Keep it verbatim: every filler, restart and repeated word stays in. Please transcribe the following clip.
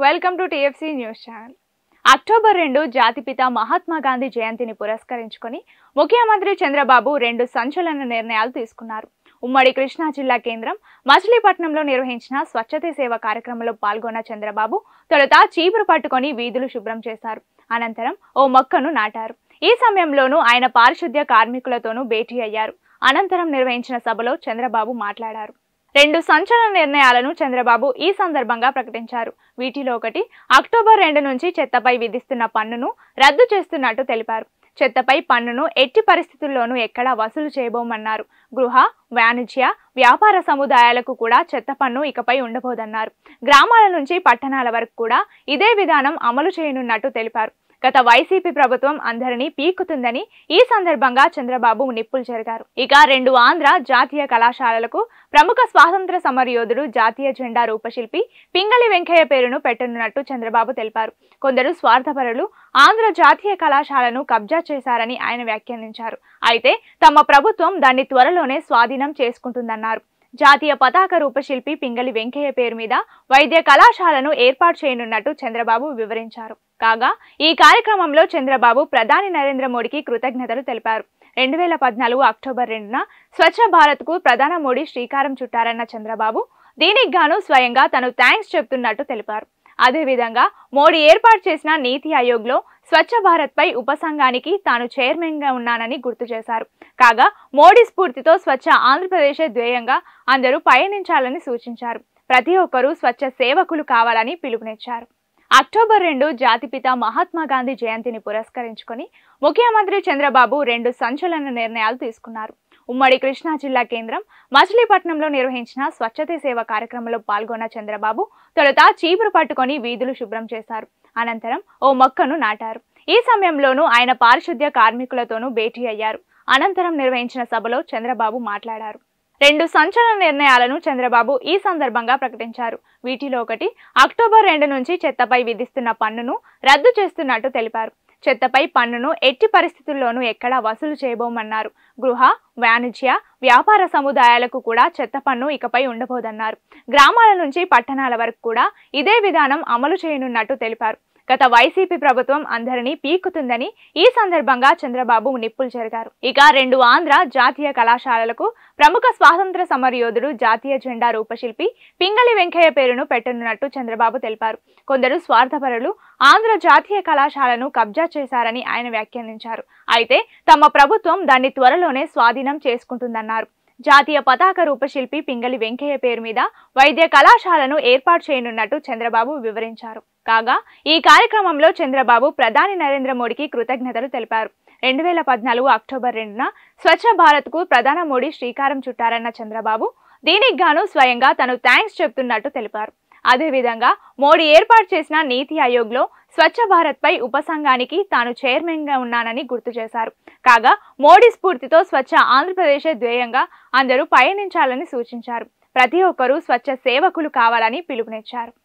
Welcome to TFC news channel. October రెండు జాతిపిత మహాత్మా గాంధీ జయంతిని పురస్కరించుకొని ముఖ్యమంత్రి చంద్రబాబు రెండు సంచలన నిర్ణయాలు తీసుకున్నారు. ఉమ్మడి కృష్ణా జిల్లా కేంద్రం మచిలీపట్నంలో నిర్వహించిన స్వచ్ఛతే సేవ కార్యక్రమంలో పాల్గొన్న చంద్రబాబు తొలుత చీపురు పట్టుకొని వీధులు శుభ్రం చేశారు. అనంతరం ఓ మొక్కను నాటారు. ఈ సమయంలోనూ ఆయన పారిశుద్ధ్య కార్మికులతోనూ భేటీ అయ్యారు. అనంతరం నిర్వహించిన సభలో చంద్రబాబు మాట్లాడారు. రెండు సంచలన నిర్ణయాలను చంద్రబాబు ఈ సందర్భంగా ప్రకటించారు. వీటిలో ఒకటి, అక్టోబర్ రెండు నుంచి చెత్తపై విధిస్తున్న పన్నును రద్దు చేస్తున్నట్టు తెలిపారు. చెత్తపై పన్నును ఎట్టి పరిస్థితుల్లోనూ ఎక్కడా వసూలు చేయబోమన్నారు. గృహ, వాణిజ్య, వ్యాపార సముదాయాలకు కూడా చెత్త పన్ను ఇకపై ఉండబోదన్నారు. గ్రామాల నుంచి పట్టణాల వరకు కూడా ఇదే విధానం అమలు చేయనున్నట్టు తెలిపారు. గత వైసీపీ ప్రభుత్వం అందరినీ పీకుతుందని ఈ సందర్భంగా చంద్రబాబు నిప్పులు చెరిగారు. ఇక రెండు ఆంధ్ర జాతీయ కళాశాలలకు ప్రముఖ స్వాతంత్ర సమరయోధుడు జాతీయ జెండా రూపశిల్పి పింగళి వెంకయ్య పేరును పెట్టనున్నట్టు చంద్రబాబు తెలిపారు. కొందరు స్వార్థపరులు ఆంధ్ర జాతీయ కళాశాలను కబ్జా చేశారని ఆయన వ్యాఖ్యానించారు. అయితే తమ ప్రభుత్వం దాన్ని త్వరలోనే స్వాధీనం చేసుకుంటుందన్నారు. జాతీయ పతాక రూపశిల్పి పింగళి వెంకయ్య పేరు మీద వైద్య కళాశాలను ఏర్పాటు చేయనున్నట్టు చంద్రబాబు వివరించారు. కాగా ఈ కార్యక్రమంలో చంద్రబాబు ప్రధాని నరేంద్ర మోడీకి కృతజ్ఞతలు తెలిపారు. రెండు వేల పద్నాలుగు అక్టోబర్ రెండున స్వచ్ఛ భారత్ కు ప్రధాని మోడీ శ్రీకారం చుట్టారన్న చంద్రబాబు దీనికి గాను స్వయంగా తను థ్యాంక్స్ చెప్తున్నట్టు తెలిపారు. అదేవిధంగా మోడీ ఏర్పాటు చేసిన నీతి ఆయోగ్ లో స్వచ్ఛ భారత్ పై ఉపసంఘానికి తాను చైర్మన్ గా ఉన్నానని గుర్తు చేశారు. కాగా మోడీ స్ఫూర్తితో స్వచ్ఛ ఆంధ్రప్రదేశ్ ధ్యేయంగా అందరూ పయనించాలని సూచించారు. ప్రతి ఒక్కరూ స్వచ్ఛ సేవకులు కావాలని పిలుపునిచ్చారు. అక్టోబర్ రెండు జాతిపిత మహాత్మా గాంధీ జయంతిని పురస్కరించుకొని ముఖ్యమంత్రి చంద్రబాబు రెండు సంచలన నిర్ణయాలు తీసుకున్నారు. ఉమ్మడి కృష్ణా జిల్లా కేంద్రం మచిలీపట్నంలో నిర్వహించిన స్వచ్ఛతే సేవ కార్యక్రమంలో పాల్గొన్న చంద్రబాబు తొలుత చీపురు పట్టుకొని వీధులు శుభ్రం చేశారు. అనంతరం ఓ మొక్కను నాటారు. ఈ సమయంలోనూ ఆయన పారిశుద్ధ్య కార్మికులతోనూ భేటీ అయ్యారు. అనంతరం నిర్వహించిన సభలో చంద్రబాబు మాట్లాడారు. రెండు సంచలన నిర్ణయాలను చంద్రబాబు ఈ సందర్భంగా ప్రకటించారు. వీటిలో ఒకటి, అక్టోబర్ రెండు నుంచి చెత్తపై విధిస్తున్న పన్నును రద్దు చేస్తున్నట్టు తెలిపారు. చెత్తపై పన్నును ఎట్టి పరిస్థితుల్లోనూ ఎక్కడా వసూలు చేయబోమన్నారు. గృహ, వాణిజ్య, వ్యాపార సముదాయాలకు కూడా చెత్త పన్ను ఇకపై ఉండబోదన్నారు. గ్రామాల నుంచి పట్టణాల వరకు కూడా ఇదే విధానం అమలు చేయనున్నట్టు తెలిపారు. గత వైసీపీ ప్రభుత్వం అందరినీ పీకుతుందని ఈ సందర్భంగా చంద్రబాబు నిప్పులు చెరిగారు. ఇక రెండు ఆంధ్ర జాతీయ కళాశాలలకు ప్రముఖ స్వాతంత్ర సమరయోధుడు జాతీయ జెండా రూపశిల్పి పింగళి వెంకయ్య పేరును పెట్టనున్నట్టు చంద్రబాబు తెలిపారు. కొందరు స్వార్థపరులు ఆంధ్ర జాతీయ కళాశాలను కబ్జా చేశారని ఆయన వ్యాఖ్యానించారు. అయితే తమ ప్రభుత్వం దాన్ని త్వరలోనే స్వాధీనం చేసుకుంటుందన్నారు. జాతీయ పతాక రూపశిల్పి పింగళి వెంకయ్య పేరు మీద వైద్య కళాశాలను ఏర్పాటు చేయనున్నట్టు చంద్రబాబు వివరించారు. కాగా ఈ కార్యక్రమంలో చంద్రబాబు ప్రధాని నరేంద్ర మోడీకి కృతజ్ఞతలు తెలిపారు. రెండు వేల పద్నాలుగు అక్టోబర్ రెండున స్వచ్ఛ భారత్ కు ప్రధాని మోడీ శ్రీకారం చుట్టారన్న చంద్రబాబు దీనికి గాను స్వయంగా తను థ్యాంక్స్ చెప్తున్నట్టు తెలిపారు. అదేవిధంగా మోడీ ఏర్పాటు చేసిన నీతి ఆయోగ్ లో స్వచ్ఛ భారత్ పై ఉపసంఘానికి తాను చైర్మన్ గా ఉన్నానని గుర్తు చేశారు. కాగా మోడీ స్ఫూర్తితో స్వచ్ఛ ఆంధ్రప్రదేశ్ ధ్యేయంగా అందరూ పయనించాలని సూచించారు. ప్రతి ఒక్కరూ స్వచ్ఛ సేవకులు కావాలని పిలుపునిచ్చారు.